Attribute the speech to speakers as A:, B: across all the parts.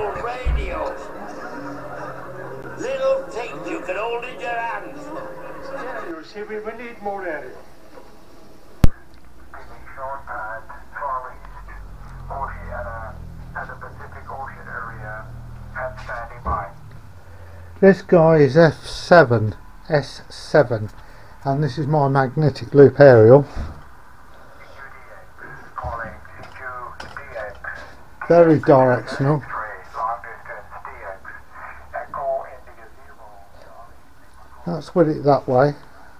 A: old radios. Little things you can hold in your hands.
B: Yeah, you see, we need more radio.
C: Sean Pad, Far East, Oceania, and the Pacific Ocean area, and standing by.
D: This guy is F7, S7, and this is my magnetic loop aerial.
C: CQDX, calling CQDX.
D: Very directional.
C: Long distance DX, Echo India 0.
D: That's with it that way.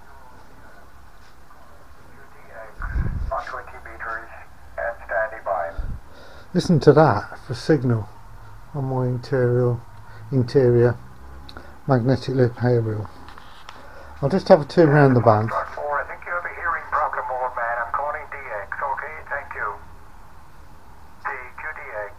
C: QDX on 20 meters and standing by.
D: Listen to that for signal on my interior magnetic loop aerial. I'll just have a turn around the band.
C: I think you have a hearing problem, old man. I'm calling DX. Okay, thank you. QDX.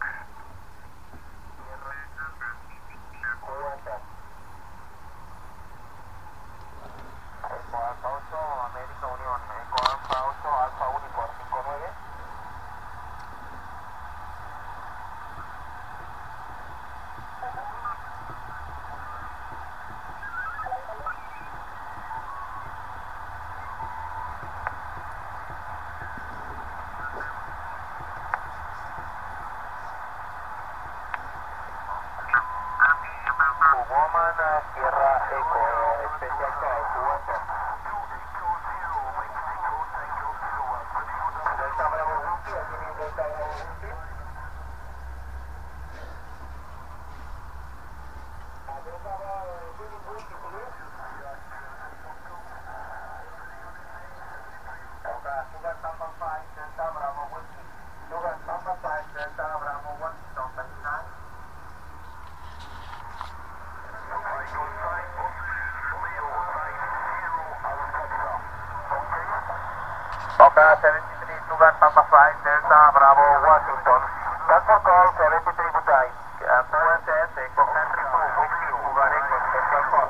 C: Okay, 73 Sugar Papa 5 Delta Bravo Washington. That's for call 73 Butai. QSS Echo Country 2 Whiskey Sugar Echo Special Call.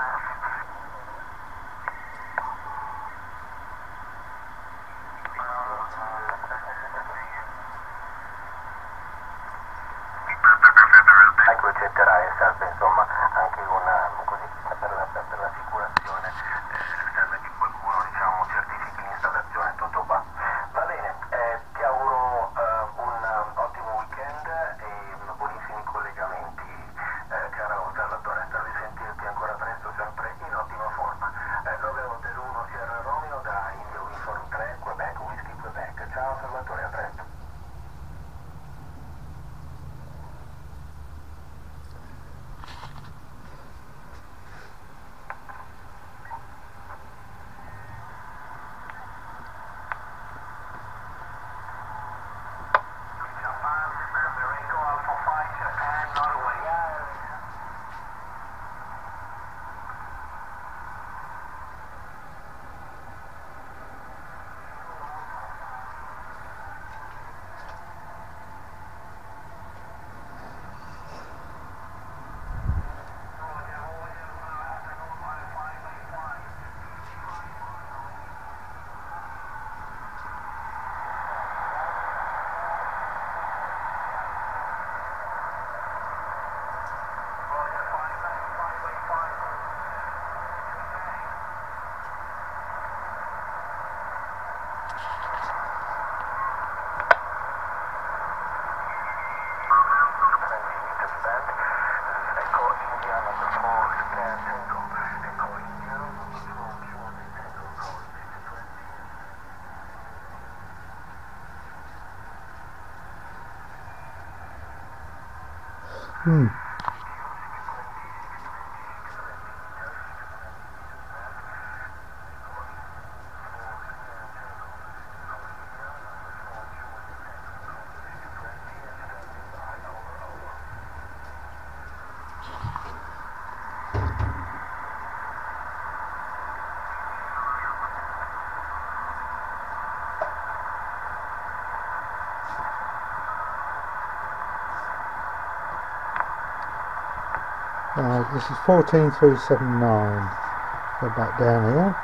C: Ecco, eccetera, e serve insomma anche una così per l'assicurazione, serve che qualcuno diciamo certifichi l'installazione, tutto qua. Va bene, ti auguro un ottimo weekend e buonissimi collegamenti, cara osservatore, spero di sentirti ancora presto, sempre in ottima forma. 9 Hotel 1 Sierra Romeo da India Uniform 3 Quebec, Whisky Quebec. Ciao osservatore, a presto.
D: Right, this is 14379. Go back down here.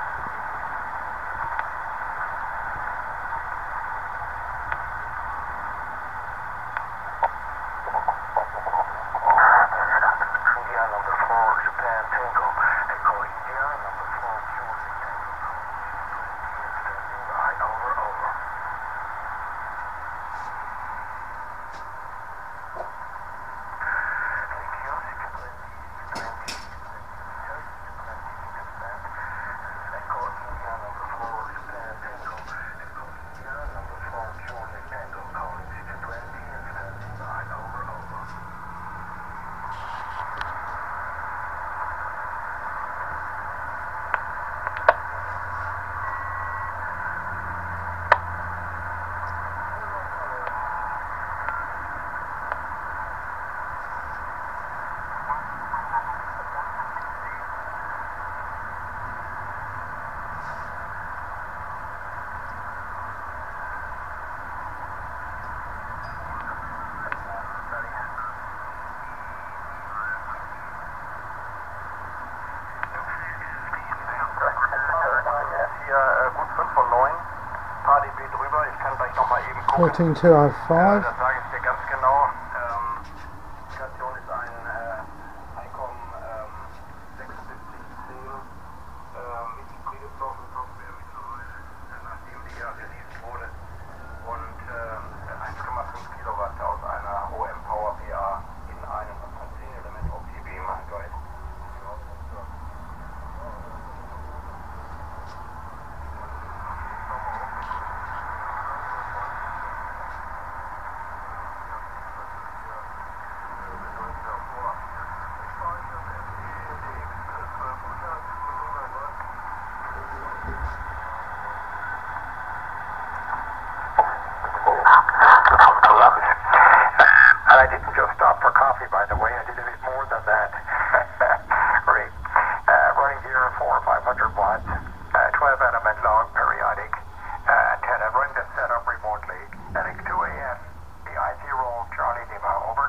C: 5 von 9. Paar dB drüber. Ich kann gleich nochmal eben gucken.
D: 14205.
C: Das sage ich dir ganz genau. Die Station ist ein ICOM 7610 mit hybride Software mittlerweile, nachdem die ja released wurde. Und 1,5 Kilowatt aus einer OM Power PA in einem 10-Element OPB Guide. And I didn't just stop for coffee, by the way. I did a bit more than that. Great. Running here 400 or 500 watts, 12 element long periodic antenna. Running the setup remotely. And it's 2 a.m. The I0 Charlie Lima, over.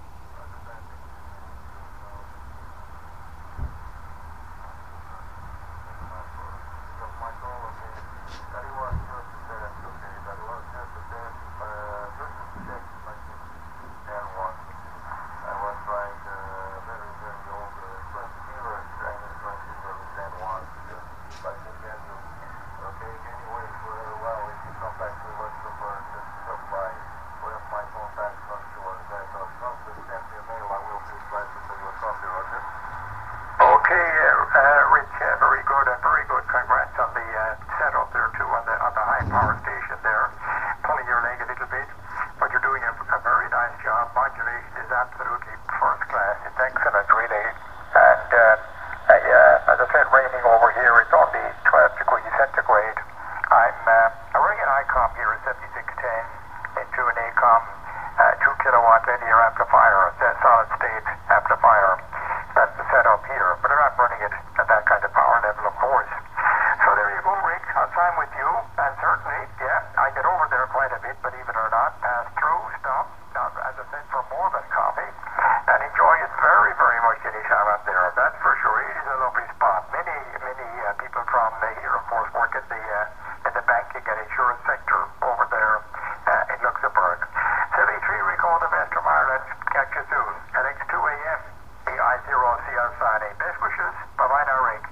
C: Okay, Rich, very good, very good. Congrats on the setup there too, on the high power station there. Pulling your leg a little bit, but you're doing a very nice job. Modulation is absolutely first class. It's excellent, really. And as I said, raining over here, it's only 12 degrees centigrade. I'm running an ICOM here at 7610 into an ACOM 2 kilowatt linear amplifier, a solid state amplifier. That's the setup here, but I'm not running it at that kind of power level, of course. So there you go, Rick. I'll sign with you, and certainly, yeah, I get over there quite a bit, believe it or not, pass through, stop, as I said, for more than coffee, and enjoy it very, very much anytime I'm there. That's for sure. It is a lovely spot. Many people from here, of course, work in the banking and insurance sector over there in Luxembourg. 73, recall the best from Ireland. Catch you soon. At 2 a.m. The I0CL signing. Best wishes. Bye-bye now, Rick.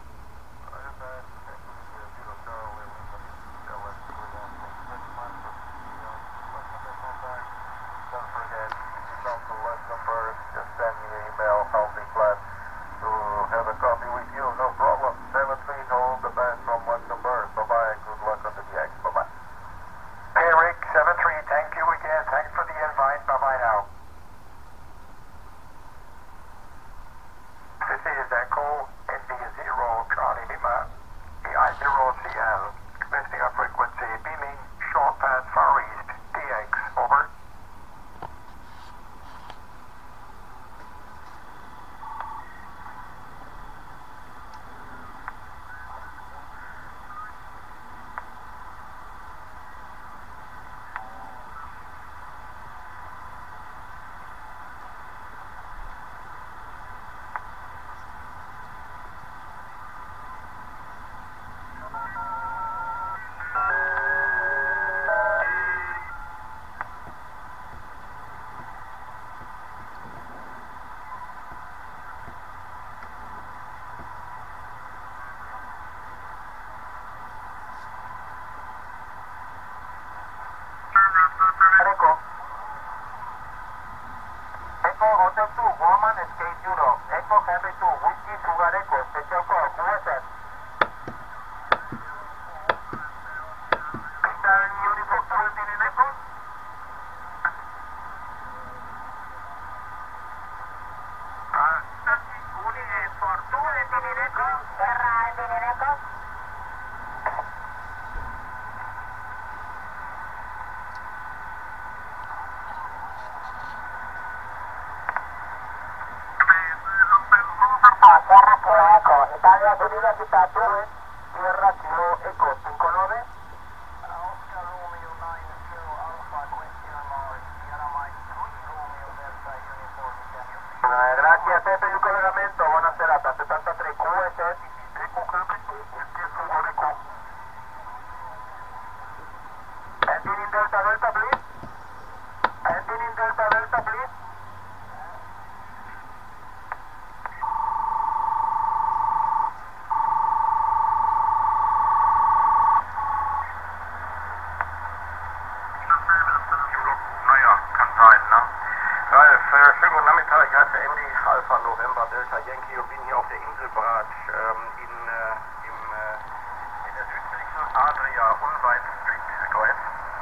C: Don't forget, if you come to Luxembourg, just send me an email. I'll be glad to have a coffee with you. No problem. 73, all the best from Luxembourg. Bye-bye. Good luck on the DX. Bye-bye. Hey, Rick. 73, thank you again. Thanks for the invite. Bye-bye now. This is Echo India 0 Charlie Lima, the I0CL, lifting up frequency, beaming short path Far East, DX, over. Echo Hotel 2, Woman Escape Europe. Echo Henry 2, Whiskey Sugar Echo, Special Call, QSS. Return Uniform 17 in Echo. Uniform 17 in Echo. Terra 18 in Echo. Tierra Kilo Echo, Italia Unida Città 2, Tierra Kilo Echo 59. Oscar Romeo 92, Alpha Quintino Mori, Sierra Mike 3 Romeo Delta Uniform Italia. Grazie a te per il collegamento, buona serata, 73 QSS, Echo Quebec, Whiskey Sugar Echo. Delta Delta, please. Ending in Delta Delta, please.
E: Naja, kann sein, ne? Ralf, schönen guten Nachmittag. Ich heiße Andy, Alpha November Delta Yankee und bin hier auf der Insel Brat in der südlichen Adria, unweit Street Square.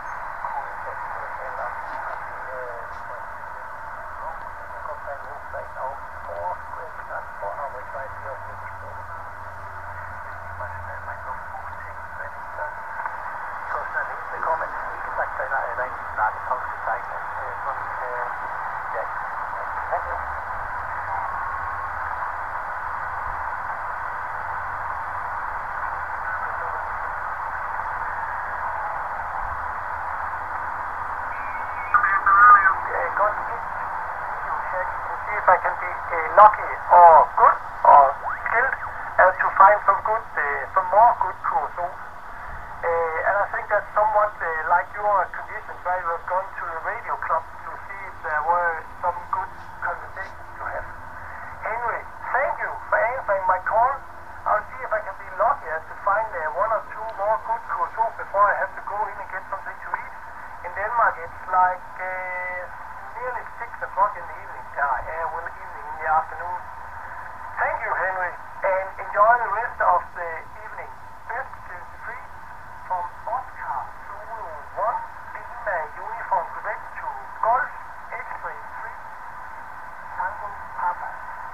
C: If I can be lucky or good or skilled to find some more good crews. And I think that's somewhat like your conditions, where you have gone to the radio club to see if there were some good conversations to have. Anyway, thank you for answering my call. I'll see if I can be lucky as to find one or two more good crews before I have to go in and get something to eat. In Denmark, it's like nearly 6 o'clock in the evening. Evening in the afternoon. Thank you, Henry, and enjoy the rest of the evening. Best 23 from Oscar Zulu 1, Lima Uniform Quebec to Golf X-Ray 3, Tango Papa.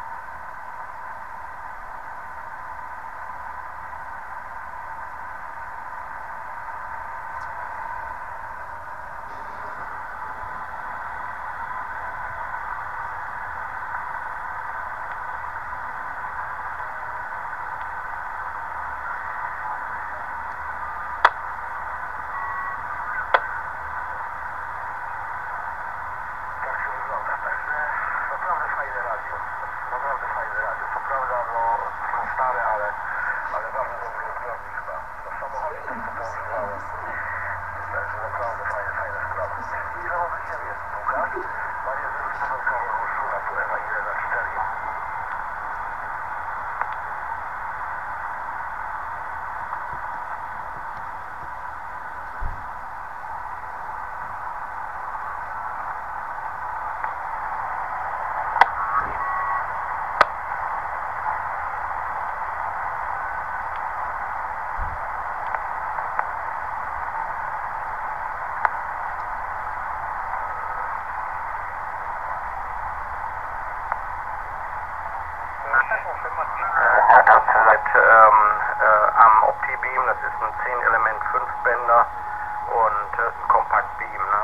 E: Am Opti-Beam, das ist ein 10-Element 5-Bänder und ein Kompakt-Beam, ne,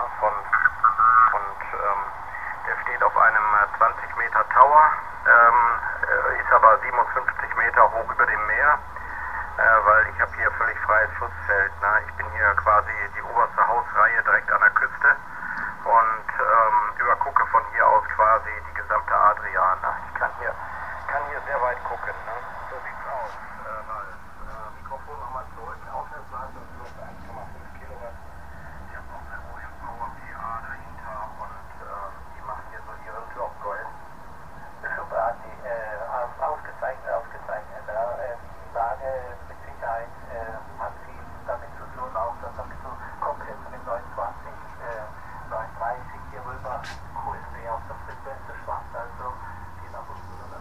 E: der steht auf einem 20 Meter Tower, ist aber 57 Meter hoch über dem Meer, weil ich habe hier völlig freies Schussfeld, ne. Ich bin hier quasi die oberste Hausreihe direkt an der Küste und übergucke von hier aus quasi die gesamte Adria, ne. Ich kann hier sehr weit gucken, ne. So sieht's aus. Mikrofon nochmal zurück, Ausgangsleistung plus 1,5 Kilowatt. Ich habe noch eine OM-Power-PA dahinter und die machen hier so ihren Job, Gold.
C: Super, Adi. Ausgezeichnet. Die Lage mit Sicherheit hat viel damit zu tun, auch dass damit so komplett von dem 29, 39 hier rüber QSB auf der Frequenz schwankt, also die nach unten rüber.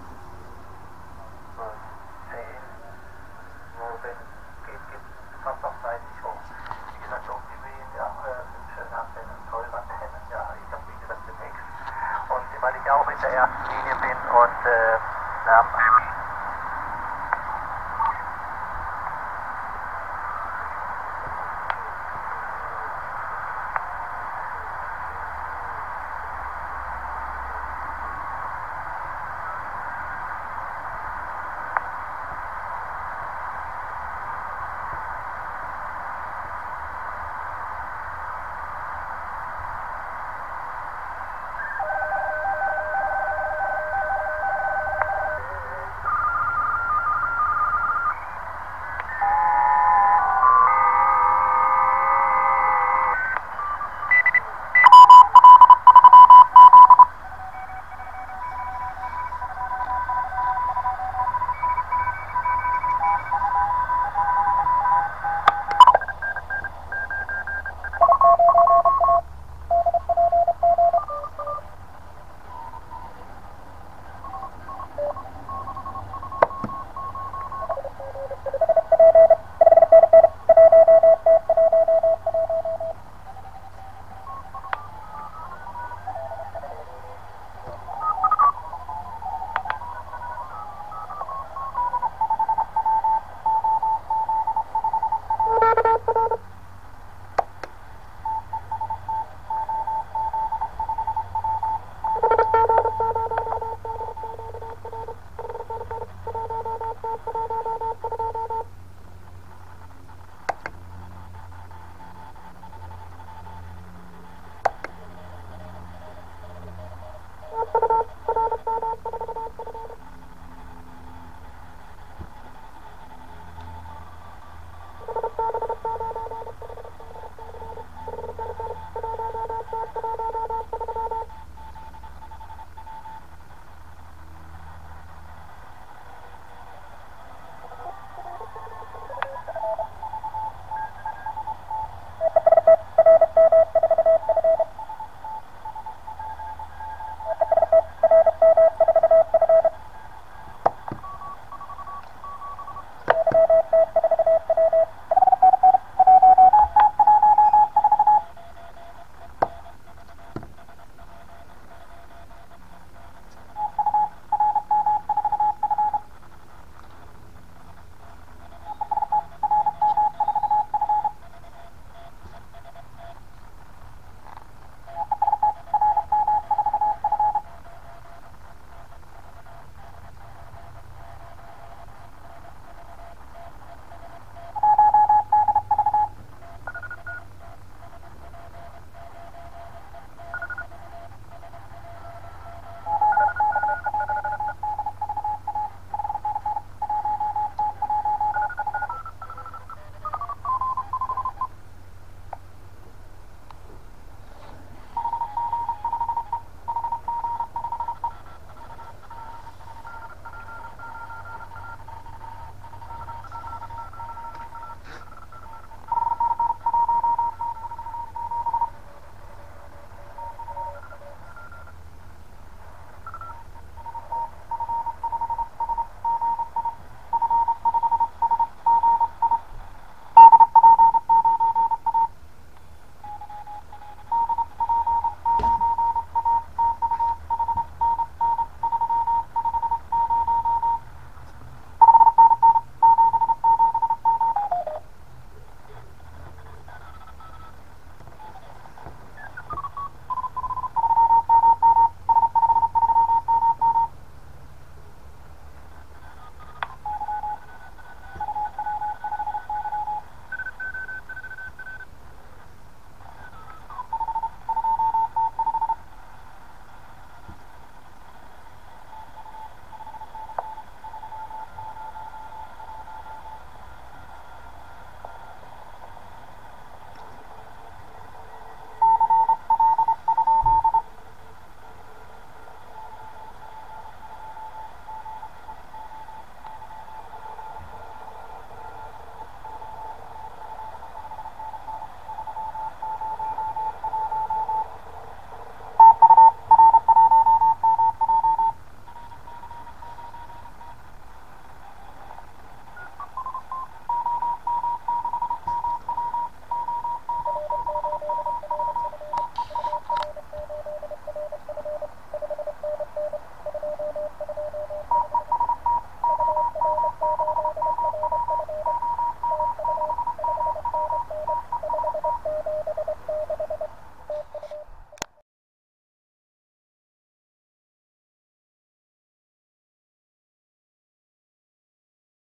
C: 10, Norden, geht fast auf 30 hoch. Wie gesagt, auch die Wehen, ja, sind schöne Antennen, tolle Antennen, ja, ich habe wie gesagt demnächst. Und weil ich auch in der ersten Linie bin und